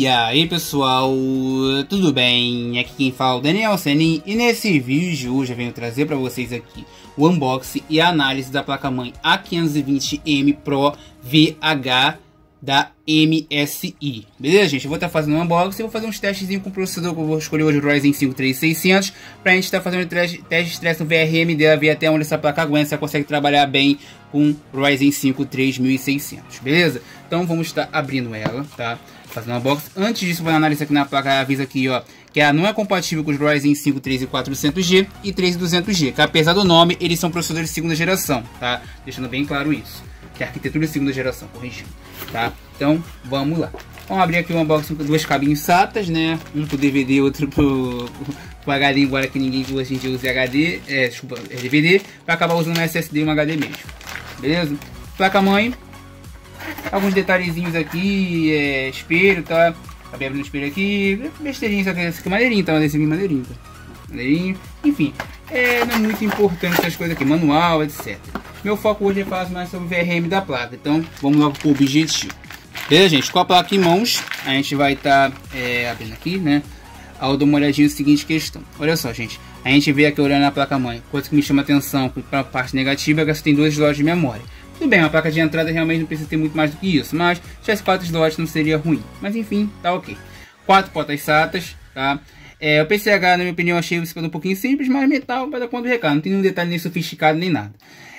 E aí pessoal, tudo bem? Aqui quem fala é o Daniel Senin e nesse vídeo hoje eu venho trazer para vocês aqui o unboxing e a análise da placa-mãe A520M Pro VH da MSI. Beleza, gente? Eu vou estar fazendo um unboxing e vou fazer uns testezinhos com o processador que eu vou escolher hoje, o Ryzen 5 3600, para a gente estar fazendo teste de estresse no VRM dela, ver até onde essa placa aguenta, se ela consegue trabalhar bem com o Ryzen 5 3600, beleza? Então vamos estar abrindo ela, tá? Fazendo um unboxing. Antes disso, vou analisar aqui na placa, avisa aqui, ó, que ela não é compatível com os Ryzen 5 3400G e 3200G, que apesar do nome, eles são processadores de segunda geração, tá? Deixando bem claro isso. Que é arquitetura de segunda geração, corrigindo, tá? Então, vamos lá. Vamos abrir aqui o unboxing com duas cabinhos SATAs, né? Um pro DVD, outro pro HD, embora que ninguém hoje em dia use HD, desculpa, DVD, para acabar usando um SSD e um HD mesmo. Beleza? Placa-mãe, alguns detalhezinhos aqui, espelho, tá? Acabei abrindo o espelho aqui, besteirinho, só que esse aqui é maneirinho, tá? Esse aqui é maneirinho, tá? Maneirinho, enfim, não é muito importante essas coisas aqui, manual, etc. Meu foco hoje é falar mais sobre o VRM da placa, então vamos logo para o objetivo. Beleza, gente? Com a placa em mãos, a gente vai estar abrindo aqui, né? Ao dar uma olhadinha na seguinte questão. Olha só, gente. A gente vê aqui olhando a placa-mãe. Coisa que me chama atenção para a parte negativa é que você tem 2 slots de memória. Tudo bem, uma placa de entrada realmente não precisa ter muito mais do que isso, mas se tivesse 4 slots não seria ruim. Mas enfim, tá ok. 4 portas SATAs, tá? O PCH, na minha opinião, achei um pouquinho simples, mas metal vai dar conta do recado. Não tem nenhum detalhe nem sofisticado nem nada.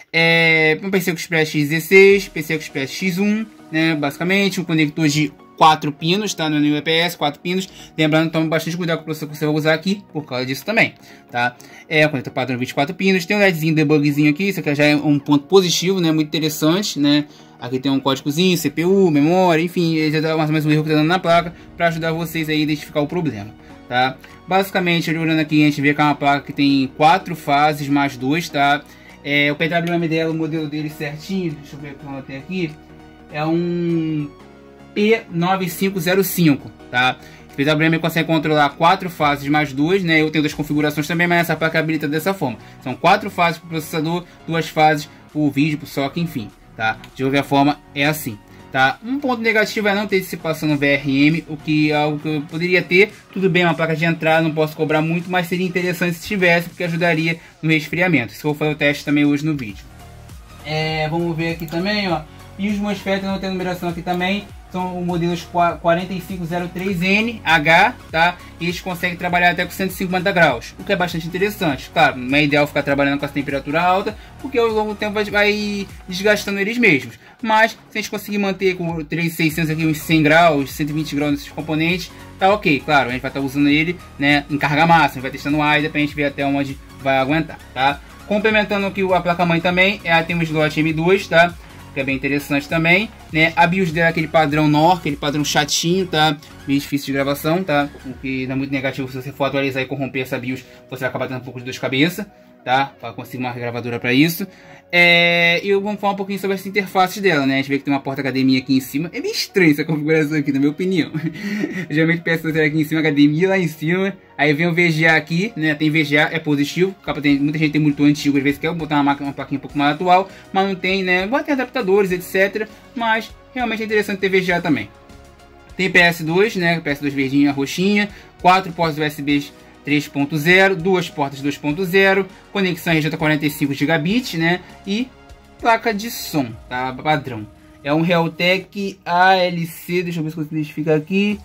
Um PCI Express X16, PCI Express X1, né, basicamente, um conector de 4 pinos, tá, no UPS, 4 pinos, lembrando, tome bastante cuidado com o processador que você vai usar aqui, por causa disso também, tá, um conector padrão 24 pinos, tem um LEDzinho debugzinho aqui, isso aqui já é um ponto positivo, né, muito interessante, né, aqui tem um códigozinho, CPU, memória, enfim, ele já dá mais ou menos um erro que tá dando na placa, para ajudar vocês aí a identificar o problema, tá, basicamente, olhando aqui, a gente vê que é uma placa que tem 4 fases mais 2, tá. O PWM dela, o modelo dele certinho, deixa eu ver o que eu tenho aqui, é um P9505, tá? O PWM consegue controlar 4 fases mais 2, né? Eu tenho 2 configurações também, mas essa placa habilita dessa forma. São 4 fases para o processador, 2 fases para o vídeo, para o SOC, enfim, tá? De qualquer forma, é assim. Tá? Um ponto negativo é não ter dissipação no VRM, o que é algo que eu poderia ter. Tudo bem, uma placa de entrada, não posso cobrar muito, mas seria interessante se tivesse, porque ajudaria no resfriamento. Isso eu vou fazer o teste também hoje no vídeo. Vamos ver aqui também, ó. E os MOSFET não tem numeração aqui também. São o modelo 4503NH, tá? E eles conseguem trabalhar até com 150 graus, o que é bastante interessante. Claro, não é ideal ficar trabalhando com essa temperatura alta, porque ao longo do tempo vai desgastando eles mesmos. Mas se a gente conseguir manter com o 3600 aqui uns 100 graus, 120 graus nesses componentes, tá ok. Claro, a gente vai estar usando ele, né, em carga máxima, a gente vai testando o AIDA pra gente ver até onde vai aguentar, tá? Complementando aqui a placa-mãe também, ela tem um slot M2, tá? Que é bem interessante também, né? A BIOS dela é aquele padrão NOR, aquele padrão chatinho, tá? Meio difícil de gravação, tá? O que não é muito negativo, se você for atualizar e corromper essa BIOS, você vai acabar tendo um pouco de dor de cabeça, tá? Para conseguir uma gravadora para isso. E vamos falar um pouquinho sobre as interfaces dela, né? A gente vê que tem uma porta HDMI aqui em cima. É meio estranho essa configuração aqui, na minha opinião. Eu geralmente peço aqui em cima, HDMI lá em cima. Aí vem o VGA aqui, né? Tem VGA, é positivo. Muita gente tem monitor antigo, às vezes quer botar uma plaquinha um pouco mais atual, mas não tem, né? Vai ter adaptadores, etc. Mas realmente é interessante ter VGA também. Tem PS2, né? PS2 verdinha, roxinha. 4 portas USB 3.0, 2 portas 2.0, conexão RJ45 gigabit, né? E placa de som, tá? Padrão. É um Realtek ALC, deixa eu ver se eu identificar aqui.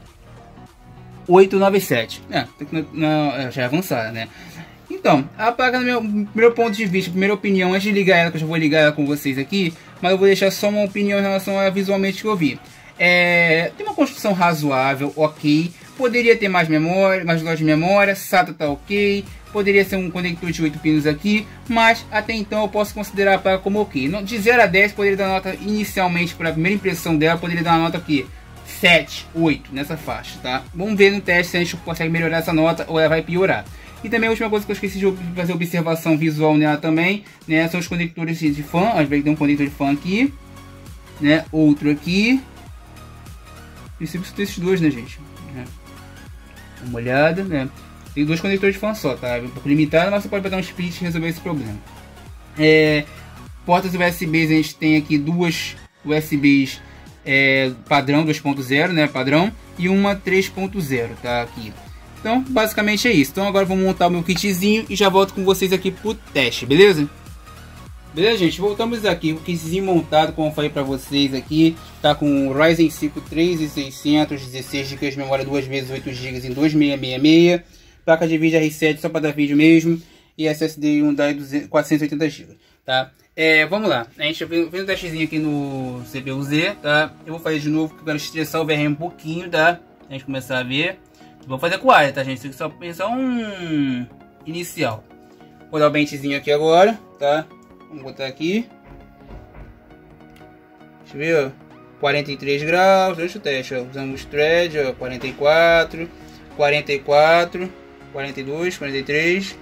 897. Já é avançada, né? Então, a placa, no meu ponto de vista, primeira opinião, antes de ligar ela, que eu já vou ligar ela com vocês aqui, mas eu vou deixar só uma opinião em relação a visualmente que eu vi. Tem uma construção razoável, ok. Poderia ter mais memória, mais loja de memória, SATA tá ok. Poderia ser um conector de 8 pinos aqui, mas até então eu posso considerar a placa como ok. De 0 a 10 poderia dar nota inicialmente, para a primeira impressão dela, poderia dar uma nota aqui 7, 8 nessa faixa, tá? Vamos ver no teste se a gente consegue melhorar essa nota ou ela vai piorar. E também a última coisa que eu esqueci de fazer observação visual nela também, né, são os conectores de fan. A gente vai ter um conector de fan aqui, né, outro aqui. Preciso ter esses dois, né, gente? Dá uma olhada, né? Tem 2 conectores de fan só, tá? É um pouco limitado, mas você pode botar um split e resolver esse problema. Portas USBs, a gente tem aqui 2 USBs padrão 2.0, né? Padrão. e uma 3.0, tá? Aqui. Então, basicamente é isso. Então agora eu vou montar o meu kitzinho e já volto com vocês aqui pro teste, beleza? Beleza, gente? Voltamos aqui. O kitzinho montado, como eu falei pra vocês aqui, tá com o Ryzen 5 3600, 16 GB de memória, 2 vezes 8 GB em 2666. Placa de vídeo R7 só para dar vídeo mesmo. E SSD Hyundai 480 GB, tá? Vamos lá. A gente fez um testezinho aqui no CPU-Z, tá? Eu vou fazer de novo, porque eu quero estressar o VRM um pouquinho, tá? A gente começar a ver. Vou fazer com área, tá, gente? Só um inicial. Vou dar o benchzinho aqui agora, tá? Vamos botar aqui. Deixa eu ver, ó. 43 graus. Deixa o teste, ó. Usamos thread, ó. 44, 44, 42, 43.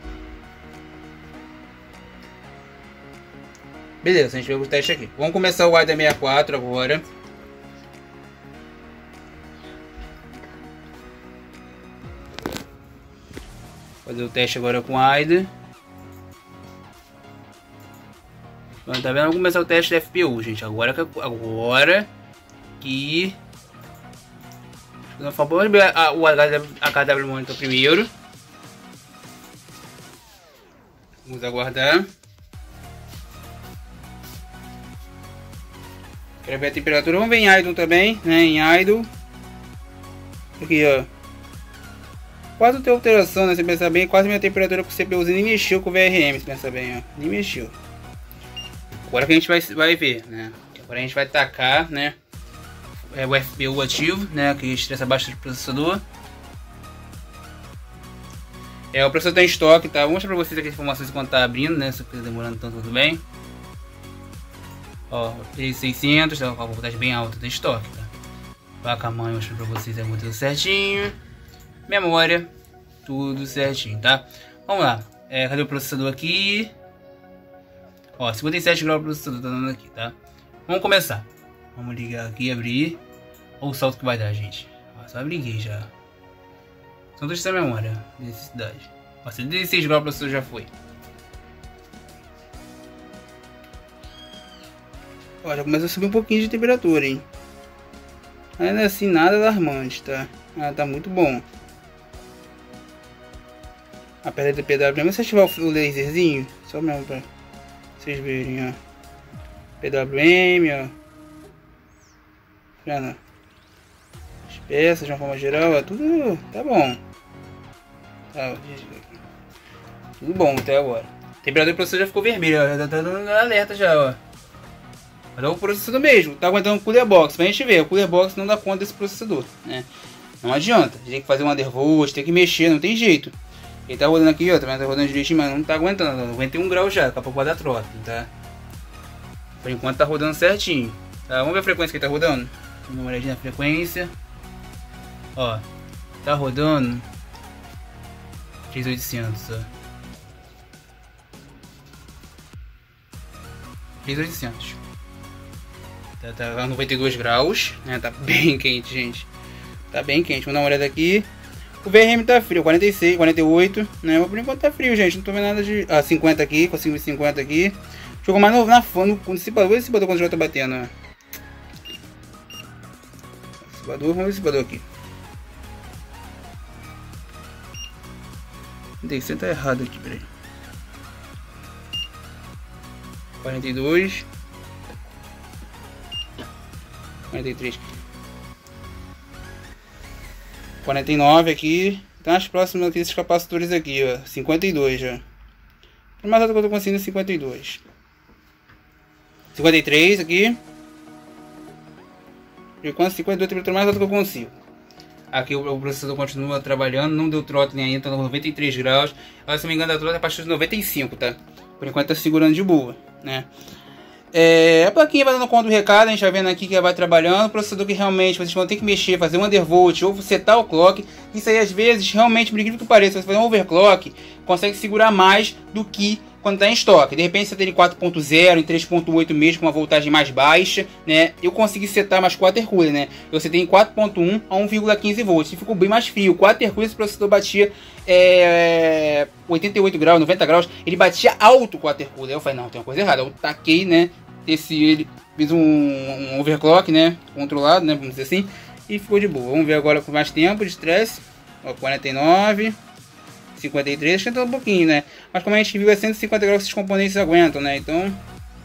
Beleza, a gente vai o teste aqui. Vamos começar o AIDA 64 agora. Fazer o teste agora com AIDA. Tá vendo? Vamos começar o teste da FPU, gente. Agora que... Por favor, o HW Monitor primeiro. Vamos aguardar. Quero ver a temperatura. Vamos ver em idle também, né? Em idle. Aqui, ó. Quase não tem alteração, né? Se pensar bem, quase minha temperatura com o CPUzinho nem mexeu com o VRM, se pensar bem, ó. Nem mexeu. Agora que a gente vai ver, né? Agora a gente vai tacar, né? O FPU ativo, né? Que estressa bastante o processador. O processador tá em estoque, tá? Vou mostrar pra vocês aqui as informações enquanto tá abrindo, né? Se tá demorando tanto, tudo bem. Ó, 3600, tá com a voltagem bem alta, tá em estoque, tá? Placa-mãe, mostro pra vocês o modelo certinho. Memória, tudo certinho, tá? Vamos lá. Cadê o processador aqui? Ó, 57 graus o processador tá dando aqui, tá? Vamos começar. Vamos ligar aqui, abrir. Olha o salto que vai dar, gente. Ó, só briguei já. Só deixa a memória, necessidade. Ó, 76 graus o processador já foi. Ó, já começa a subir um pouquinho de temperatura, hein? Ainda assim, nada alarmante, tá? Tá muito bom. Aperta o PWM, se ativar o laserzinho, só mesmo pra vocês verem, ó. PWM, ó. Já não. As peças de uma forma geral, ó, tudo tá bom. Tá, tudo bom até agora. A temperatura do processador já ficou vermelha, ó. Já tá dando alerta já, ó. Mas é o processador mesmo, tá aguentando o cooler box. Pra gente ver, o cooler box não dá conta desse processador, né? Não adianta, a gente tem que fazer um undervolt, tem que mexer, não tem jeito. Ele tá rodando aqui, ó, tá rodando direitinho, mas não tá aguentando, 91 graus já, daqui a pouco vai dar trota, tá? Por enquanto tá rodando certinho, tá? Vamos ver a frequência que ele tá rodando? Vamos dar uma olhadinha na frequência. Ó, tá rodando 3800, ó. 3800. Tá a 92 graus, né? Tá bem quente, gente. Tá bem quente, vamos dar uma olhada aqui. O VRM tá frio, 46, 48, né? Mas por enquanto tá frio, gente. Não tô vendo nada de... 50 aqui, consigo 50 aqui. Jogou mais no no dissipador. Esse dissipador quando já tá batendo, ó. Dissipador, vamos ver o dissipador aqui. Tem que tá errado aqui, peraí. 42. 43. 49 aqui. Então as próximas aqui, esses capacitores aqui, ó. 52 já. O mais alto que eu tô conseguindo é 52. 53 aqui. E quando 52 temperatura mais alta que eu consigo. Aqui o processador continua trabalhando, não deu trote nem ainda, tá 93 graus. Agora, se não me engano, a trote é a partir de 95, tá? Por enquanto tá segurando de boa, né? A plaquinha vai dando conta do recado, a gente vai vendo aqui que ela vai trabalhando. O processador que realmente vocês vão ter que mexer, fazer um undervolt ou setar o clock. Isso aí às vezes, realmente, por incrível que pareça, você fazer um overclock, consegue segurar mais do que quando está em estoque. De repente você tem em 4.0, em 3.8 mesmo, com uma voltagem mais baixa, né? Eu consegui setar mais 4 intercooler, né? Eu setei em 4.1 a 1,15 volts, e ficou bem mais frio. 4 intercooler, esse processador batia 88 graus, 90 graus, ele batia alto com o intercooler. Eu falei, não, tem uma coisa errada. Eu taquei, né? Ele fiz um overclock, né? Controlado, né? Vamos dizer assim. e ficou de boa. Vamos ver agora com mais tempo de estresse. 49, 53, esquentou um pouquinho, né? Mas como a gente viu, é 150 graus que esses componentes aguentam, né? Então,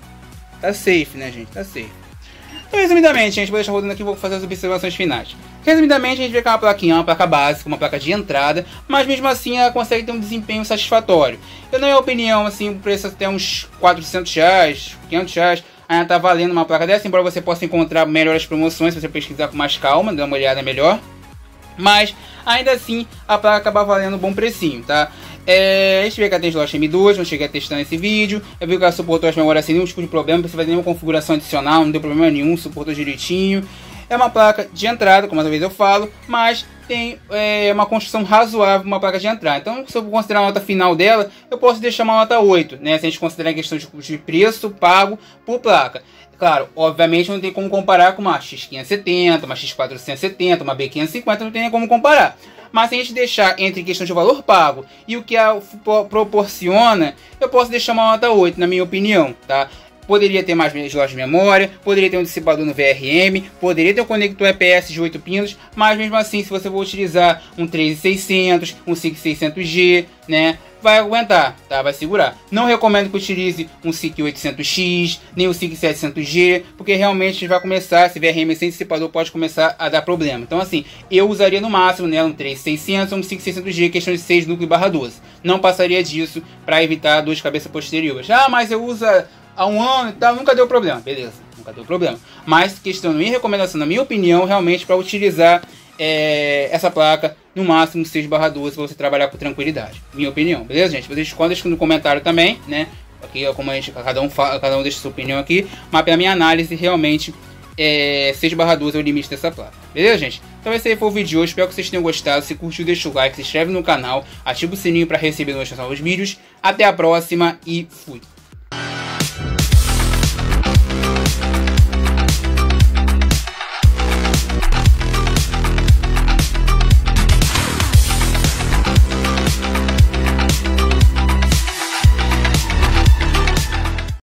tá safe, né, gente? Tá safe. Então, resumidamente, gente, vou deixar rodando aqui e vou fazer as observações finais. Resumidamente, a gente vê que é uma plaquinha, uma placa básica, uma placa de entrada, mas mesmo assim ela consegue ter um desempenho satisfatório. Eu, na minha opinião, assim, o preço até uns 400 reais, 500 reais, ainda tá valendo uma placa dessa, embora você possa encontrar melhores promoções se você pesquisar com mais calma, dar uma olhada melhor. Mas, ainda assim, a placa acaba valendo um bom precinho, tá? A gente vê que ela tem slot M2, não cheguei a testar nesse vídeo. Eu vi que ela suportou as memórias sem nenhum tipo de problema, não precisa fazer nenhuma configuração adicional, não deu problema nenhum, suportou direitinho. É uma placa de entrada, como às vezes eu falo, mas tem uma construção razoável, uma placa de entrada. Então, se eu considerar a nota final dela, eu posso deixar uma nota 8, né? Se a gente considerar a questão de preço pago por placa. Claro, obviamente não tem como comparar com uma X570, uma X470, uma B550, não tem nem como comparar. Mas se a gente deixar entre questão de valor pago e o que ela proporciona, eu posso deixar uma nota 8, na minha opinião, tá? Poderia ter mais slots de memória, poderia ter um dissipador no VRM, poderia ter um conector EPS de 8 pinos, mas mesmo assim, se você for utilizar um 13600, um 5600G, né, vai aguentar, tá? Vai segurar. Não recomendo que utilize um SIC 800X, nem o SIC 700G, porque realmente vai começar, esse VRM sem dissipador pode começar a dar problema. Então assim, eu usaria no máximo, né, um 3600 ou um SIC 600G, questão de 6 núcleo/12. Não passaria disso para evitar dor de cabeça posteriores. Ah, mas eu uso há um ano e tal, nunca deu problema. Beleza, nunca deu problema. Mas questão, minha recomendação, na minha opinião, realmente para utilizar essa placa no máximo 6/12 para você trabalhar com tranquilidade. Minha opinião, beleza, gente? Vocês deixam no comentário também, né? Aqui, como a gente, cada um deixa sua opinião aqui, mas pela minha análise, realmente 6/12 é o limite dessa placa. Beleza, gente? Então esse aí foi o vídeo de hoje. Espero que vocês tenham gostado. Se curtiu, deixa o like, se inscreve no canal, ativa o sininho para receber notificação dos vídeos. Até a próxima e fui!